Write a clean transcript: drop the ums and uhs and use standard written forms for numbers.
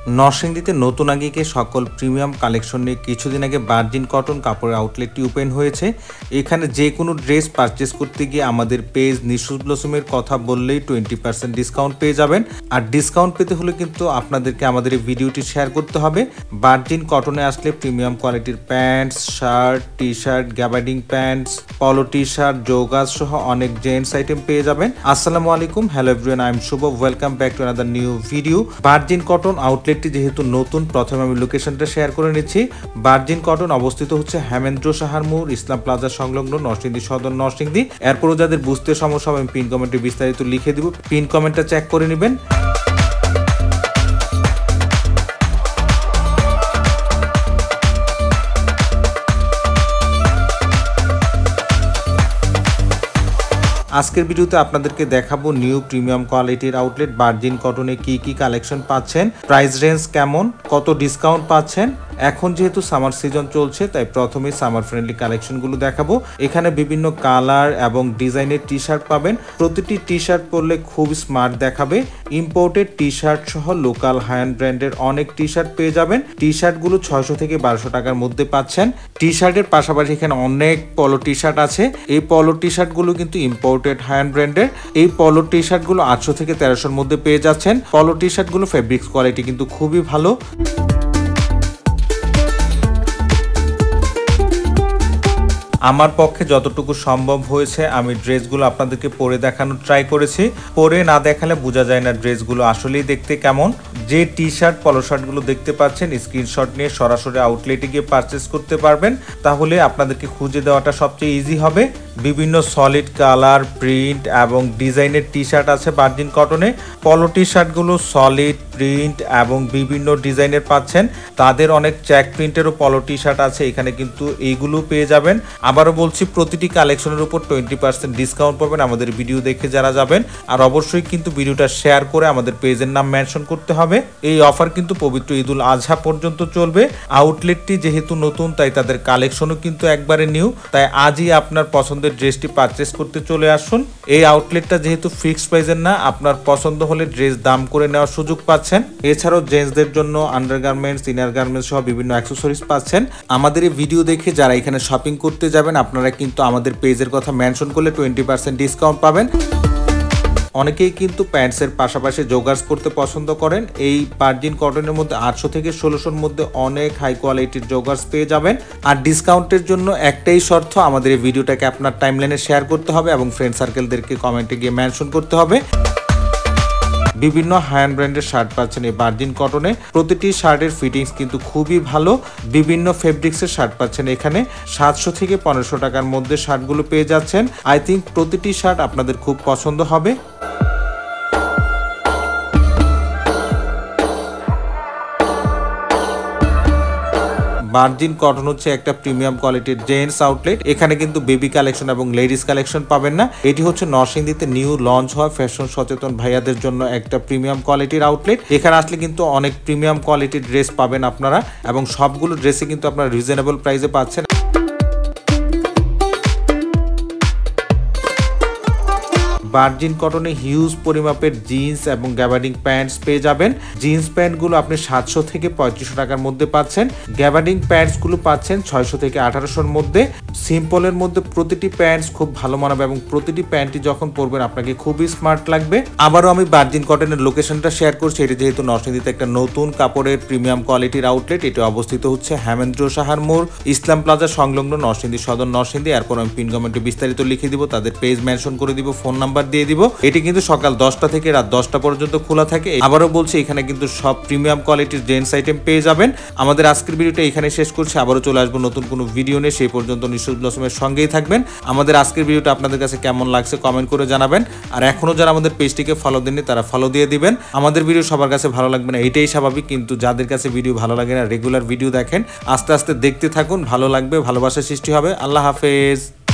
নরসিংদীতে নতুন আগিকে সকল প্রিমিয়াম কালেকশন নিয়ে কিছুদিন আগে ভার্জিন কটন কাপড়ের আউটলেটটি ওপেন হয়েছে। এখানে যে কোনো ড্রেস পারচেস করতে গিয়ে আমাদের পেজ নিশোজ ব্লসমের কথা বললেই 20% ডিসকাউন্ট পেয়ে যাবেন। আর ডিসকাউন্ট পেতে হলে কিন্তু আপনাদেরকে আমাদের এই ভিডিওটি শেয়ার করতে হবে। ভার্জিন কটনে আসলে প্রিমিয়াম কোয়ালিটির pants, shirt, T shirt, gabardine pants, polo T shirt, জোগাস সহ অনেক জেন্টস আইটেম পেয়ে যাবেন। আসসালামু আলাইকুম, hello everyone, I am Shuvo, welcome back to another new video. Virgin Cotton outlet যেহেতু নতুন, প্রথমে আমি লোকেশনটা শেয়ার করে নিচ্ছি। ভার্জিন কটন অবস্থিত হচ্ছে হেমেন্দ্র সাহার মোড়, ইসলাম প্লাজা সংলগ্ন, নরসিংদী সদর, নরসিংদী। এরপরও যাদের বুঝতে সমস্যা হবে আমি পিন কমেন্টে বিস্তারিত লিখে দিব, পিন কমেন্টটা চেক করে নেবেন। আজকের ভিডিওতে আপনাদেরকে দেখাবো নিউ প্রিমিয়াম কোয়ালিটির আউটলেট ভার্জিন কটনে কি কি কালেকশন পাচ্ছেন, প্রাইস রেঞ্জ কেমন, কত ডিসকাউন্ট পাচ্ছেন। এখন যেহেতু সামার সিজন চলছে তাই প্রথমে সামার ফ্রেন্ডলি কালেকশনগুলো দেখাবো। এখানে বিভিন্ন কালার এবং ডিজাইনের টি শার্ট পাবেন। প্রতিটি টি শার্ট পরলে খুব স্মার্ট দেখাবে। ইম্পোর্টেড টি শার্ট সহ লোকাল হাই-এন্ড ব্র্যান্ডের অনেক টি শার্ট পেয়ে যাবেন। টি শার্টগুলো 600 থেকে 1200 টাকার মধ্যে পাচ্ছেন। টি শার্টের পাশাপাশি এখানে অনেক পলো টি শার্ট আছে। এই পলো টি শার্টগুলো কিন্তু ইম্পোর্টেড হাই-এন্ড ব্র্যান্ডের। এই পলো টি শার্টগুলো 800 থেকে 1300-র মধ্যে পেয়ে যাচ্ছেন। পলো টি শার্টগুলো ফেব্রিক্স কোয়ালিটি কিন্তু খুবই ভালো। আমার পক্ষে যতটুকু সম্ভব হয়েছে আমি ড্রেসগুলো আপনাদেরকে পরে দেখানোর ট্রাই করেছি। পরে না দেখালে বোঝা যায় না ড্রেসগুলো আসলেই দেখতে কেমন। যে টি শার্ট, পলো শার্টগুলো দেখতে পাচ্ছেন, স্ক্রিনশট নিয়ে সরাসরি আউটলেটে গিয়ে পারচেস করতে পারবেন। তাহলে আপনাদেরকে খুঁজে দেওয়াটা সবচেয়ে ইজি হবে। বিভিন্ন সলিড কালার, প্রিন্ট এবং ডিজাইনের টি শার্ট আছে ভার্জিন কটনে। পলো টি শার্টগুলো সলিড, প্রিন্ট এবং বিভিন্ন ডিজাইনের পাচ্ছেন। তাদের অনেক চেক প্রিন্টেরও পলো টি শার্ট আছে, এখানে কিন্তু এইগুলো পেয়ে যাবেন। আবারও বলছি, প্রতিটি কালেকশনের উপর 20% ডিসকাউন্ট পাবেন আমাদের ভিডিও দেখে যারা যাবেন। আর অবশ্যই কিন্তু ভিডিওটা শেয়ার করে আমাদের পেজের নাম মেনশন করতে হবে। এই অফার কিন্তু পবিত্র ঈদুল আজহা পর্যন্ত চলবে। আউটলেটটি যেহেতু নতুন তাই তাদের কালেকশনও কিন্তু একবারে নিউ। তাই আজই আপনার পছন্দের ড্রেসটি পারচেস করতে চলে আসুন। এই আউটলেটটা যেহেতু ফিক্সড প্রাইসের না, আপনার পছন্দ হলে ড্রেস দাম করে নেওয়ার সুযোগ পাচ্ছেন। এছাড়াও জেন্টসদের জন্য আন্ডারগার্মেন্টস, ইনার গার্মেন্টস সহ বিভিন্ন অ্যাক্সেসরিজ পাচ্ছেন। আমাদের এই ভিডিও দেখে যারা এখানে শপিং করতে যাবেন আপনারা কিন্তু আমাদের পেজের কথা মেনশন করলে 20% ডিসকাউন্ট পাবেন। অনেকেই কিন্তু প্যান্টসের পাশাপাশি জোগার্স পরতে পছন্দ করেন। এই ভার্জিন কটনের মধ্যে 800 থেকে 1600-র মধ্যে অনেক হাই কোয়ালিটির জোগার্স পেয়ে যাবেন। আর ডিসকাউন্টের জন্য একটাই শর্ত, আমাদের এই ভিডিওটাকে আপনার টাইমলাইনে শেয়ার করতে হবে এবং ফ্রেন্ড সার্কেলদেরকে কমেন্টে গিয়ে মেনশন করতে হবে। বিভিন্ন হাই-এন্ড ব্র্যান্ডের শার্ট পাচ্ছেন এই ভার্জিন কটনে। প্রতিটি শার্টের ফিটিংস কিন্তু খুবই ভালো। বিভিন্ন ফেব্রিক্সের শার্ট পাচ্ছেন এখানে। 700 থেকে 1500 টাকার মধ্যে শার্টগুলো পেয়ে যাচ্ছেন। আই থিঙ্ক প্রতিটি শার্ট আপনাদের খুব পছন্দ হবে। ভার্জিন কটন হচ্ছে একটা প্রিমিয়াম কোয়ালিটির জেন্টস আউটলেট। এখানে কিন্তু বেবি কালেকশন এবং লেডিস কালেকশন পাবেন না। এটি হচ্ছে নরসিংদীতে নিউ লঞ্চ হওয়া ফ্যাশন সচেতন ভাইয়াদের জন্য একটা প্রিমিয়াম কোয়ালিটির আউটলেট। এখানে আসলে কিন্তু অনেক প্রিমিয়াম কোয়ালিটির ড্রেস পাবেন আপনারা, এবং সবগুলো ড্রেসে কিন্তু আপনারা রিজনেবল প্রাইসে পাচ্ছেন। ভার্জিন কটনে হিউজ পরিমাপের জিন্স এবং গ্যাবার্ডিং প্যান্টস পেয়ে যাবেন। জিন্স প্যান্টগুলো আপনি 700 থেকে 3500 টাকার মধ্যে পাচ্ছেন। গ্যাবার্ডিং প্যান্টসগুলো পাচ্ছেন 600 থেকে 1800-র মধ্যে। সিম্পলের মধ্যে প্রতিটি প্যান্টস খুব ভালো মানাবে এবং প্রতিটি প্যান্টই যখন পরবেন আপনাকে খুবই স্মার্ট লাগবে। আবারও আমি ভার্জিন কটনের লোকেশনটা শেয়ার করছি। এটি যেহেতু নরসিংদীতে একটা নতুন কাপড়ের প্রিমিয়াম কোয়ালিটির আউটলেট, এটি অবস্থিত হচ্ছে হেমেন্দ্র সাহার মোড়, ইসলাম প্লাজা সংলগ্ন, নরসিংদী সদর, নরসিংদী। এরপর আমি পিন কমেন্টে বিস্তারিত লিখে দিব, তাদের পেজ মেনশন করে দিব, ফোন নাম্বার দিয়ে দিব। এটি কিন্তু সকাল 10টা থেকে রাত 10টা পর্যন্ত খোলা থাকে। আবারও বলছি, এখানে কিন্তু সব প্রিমিয়াম কোয়ালিটির জেন্টস আইটেম পেয়ে যাবেন। আমাদের আজকের ভিডিওটা এখানে শেষ করছি। আবারও চলে আসবো নতুন কোনো ভিডিও নিয়ে। সেই পর্যন্ত নিশোজ ব্লসমের সঙ্গেই থাকবেন। আমাদের আজকের ভিডিওটা আপনাদের কাছে কেমন লাগছে কমেন্ট করে জানাবেন। আর এখনো যারা আমাদের পেজটিকে ফলো দেননি তারা ফলো দিয়ে দিবেন। আমাদের ভিডিও সবার কাছে ভালো লাগবে না, এটাই স্বাভাবিক, কিন্তু যাদের কাছে ভিডিও ভালো লাগে না, রেগুলার ভিডিও দেখেন, আস্তে আস্তে দেখতে থাকুন, ভালো লাগবে, ভালোবাসা সৃষ্টি হবে। আল্লাহ হাফেজ।